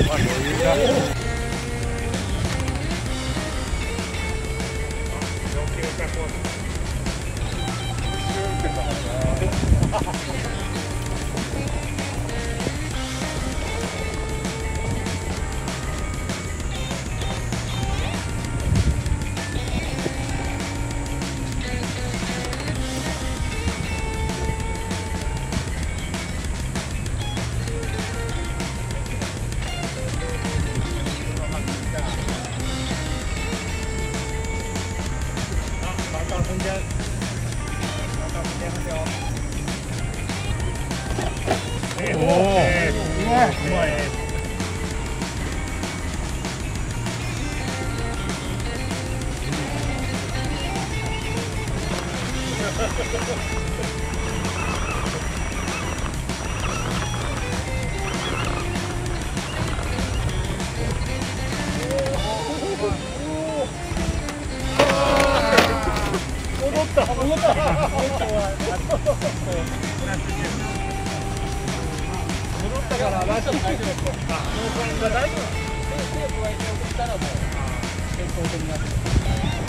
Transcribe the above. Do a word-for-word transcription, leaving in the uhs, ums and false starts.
余裕だ。おお、うまい。うまい。戻った。戻った。戻ったからラスト大丈夫。大丈夫。手を加えて送ったらもう健康的になって。